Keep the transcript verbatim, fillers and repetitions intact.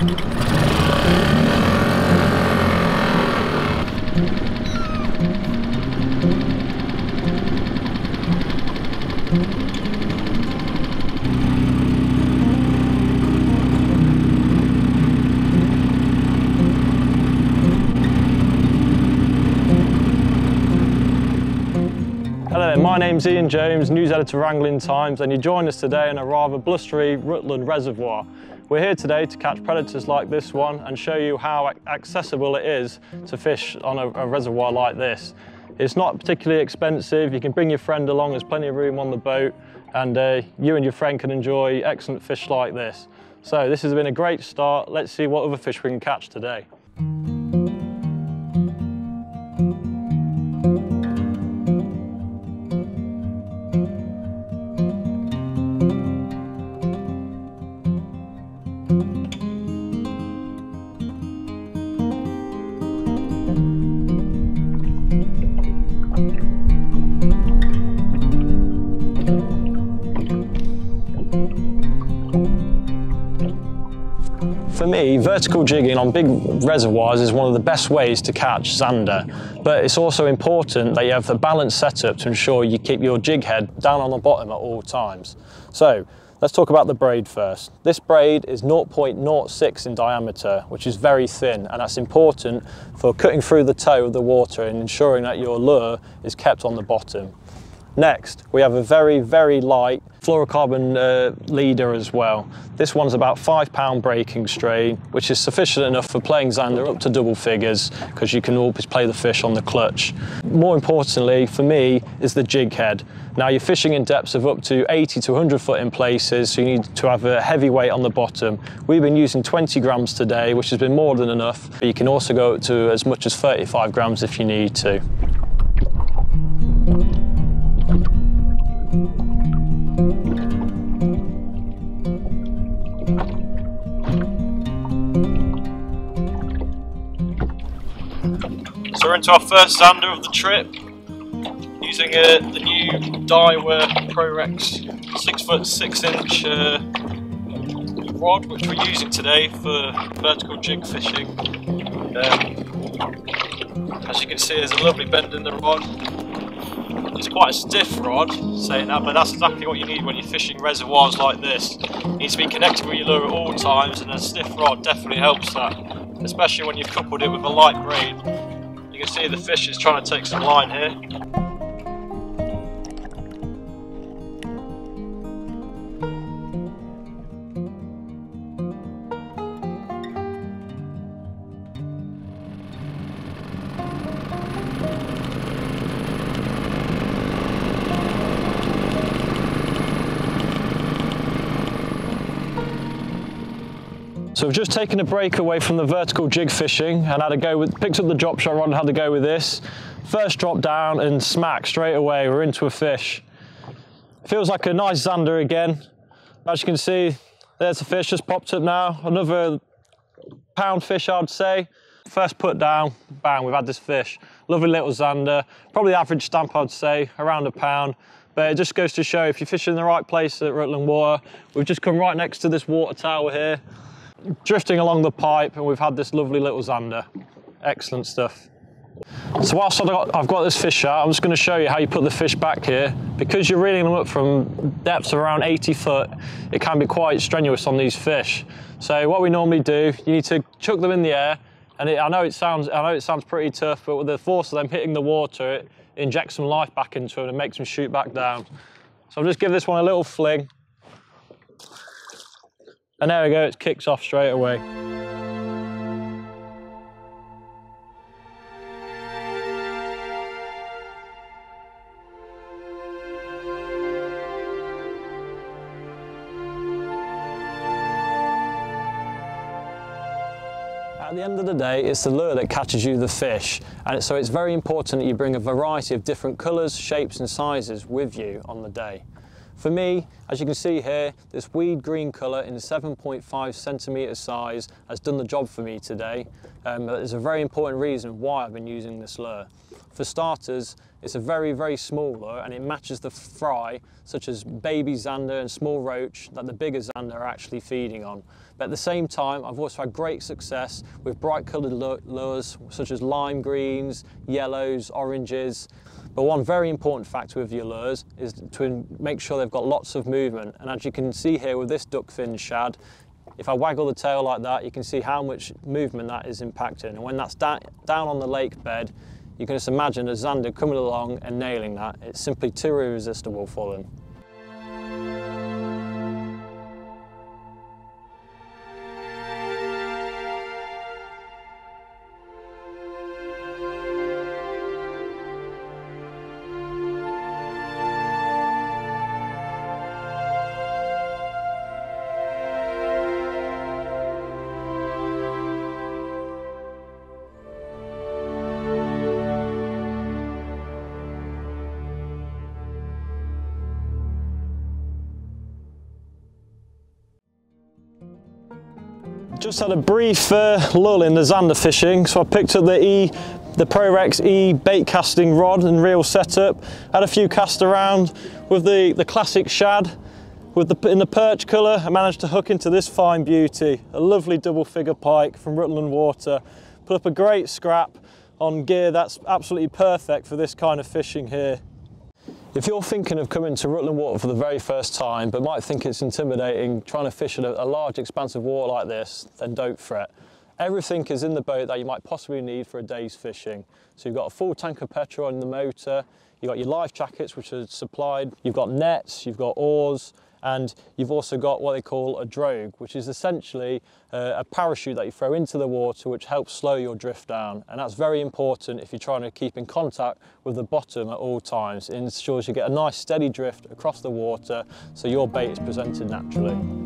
Hello, my name's Ian Jones, news editor for Angling Times, and you join us today in a rather blustery Rutland reservoir. We're here today to catch predators like this one and show you how accessible it is to fish on a, a reservoir like this. It's not particularly expensive, you can bring your friend along, there's plenty of room on the boat, and uh, you and your friend can enjoy excellent fish like this. So this has been a great start, let's see what other fish we can catch today. For me, vertical jigging on big reservoirs is one of the best ways to catch zander, but it's also important that you have a balanced setup to ensure you keep your jig head down on the bottom at all times. So let's talk about the braid first. This braid is zero point zero six in diameter, which is very thin, and that's important for cutting through the toe of the water and ensuring that your lure is kept on the bottom. Next, we have a very, very light fluorocarbon uh, leader as well. This one's about five pound breaking strain, which is sufficient enough for playing zander up to double figures, because you can always play the fish on the clutch. More importantly, for me, is the jig head. Now you're fishing in depths of up to eighty to one hundred foot in places, so you need to have a heavy weight on the bottom. We've been using twenty grams today, which has been more than enough, but you can also go up to as much as thirty-five grams if you need to. So we're into our first zander of the trip, using uh, the new Daiwa ProRex six foot six inch uh, rod, which we're using today for vertical jig fishing. Um, as you can see, there's a lovely bend in the rod. It's quite a stiff rod, saying that, but that's exactly what you need when you're fishing reservoirs like this. You need to be connected with your lure at all times, and a stiff rod definitely helps that, especially when you've coupled it with a light braid. You can see the fish is trying to take some line here. So we've just taken a break away from the vertical jig fishing and had a go with, picked up the drop shot rod and had a go with this. First drop down and smack straight away, we're into a fish. Feels like a nice zander again. As you can see, there's a fish just popped up now. Another pound fish, I'd say. First put down, bang, we've had this fish. Lovely little zander, probably average stamp I'd say, around a pound. But it just goes to show if you're fishing in the right place at Rutland Water. We've just come right next to this water tower here, drifting along the pipe, and we've had this lovely little zander. Excellent stuff. So whilst I've got, I've got this fish out, I'm just going to show you how you put the fish back here. Because you're reeling them up from depths of around eighty foot, it can be quite strenuous on these fish. So what we normally do, you need to chuck them in the air, and it, I know it sounds I know it sounds pretty tough, but with the force of them hitting the water, it injects some life back into them and makes them shoot back down. So I'll just give this one a little fling. And there we go, it kicks off straight away. At the end of the day, it's the lure that catches you the fish, and so it's very important that you bring a variety of different colours, shapes and sizes with you on the day. For me, as you can see here, this weed green colour in seven point five centimetre size has done the job for me today. Um, there's a very important reason why I've been using this lure. For starters, it's a very, very small lure and it matches the fry, such as baby zander and small roach, that the bigger zander are actually feeding on. But at the same time, I've also had great success with bright coloured lures, such as lime greens, yellows, oranges. But one very important factor with your lures is to make sure they've got lots of movement. And as you can see here with this duckfin shad, if I waggle the tail like that, you can see how much movement that is impacting. And when that's da down on the lake bed, you can just imagine a zander coming along and nailing that. It's simply too irresistible for them. Just had a brief uh, lull in the zander fishing, so I picked up the E, the ProRex E bait casting rod and reel setup. Had a few cast around with the, the classic shad with the, in the perch colour. I managed to hook into this fine beauty, a lovely double figure pike from Rutland Water. Put up a great scrap on gear that's absolutely perfect for this kind of fishing here. If you're thinking of coming to Rutland Water for the very first time, but might think it's intimidating trying to fish in a, a large expanse of water like this, then don't fret. Everything is in the boat that you might possibly need for a day's fishing. So you've got a full tank of petrol in the motor, you've got your life jackets which are supplied, you've got nets, you've got oars, and you've also got what they call a drogue, which is essentially uh, a parachute that you throw into the water which helps slow your drift down. And that's very important if you're trying to keep in contact with the bottom at all times. It ensures you get a nice steady drift across the water so your bait is presented naturally.